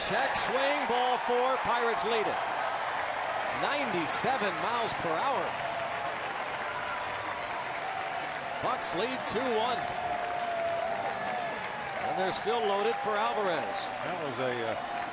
Check swing, ball four. Pirates lead it. 97 miles per hour. Bucks lead 2-1. And they're still loaded for Alvarez. That was a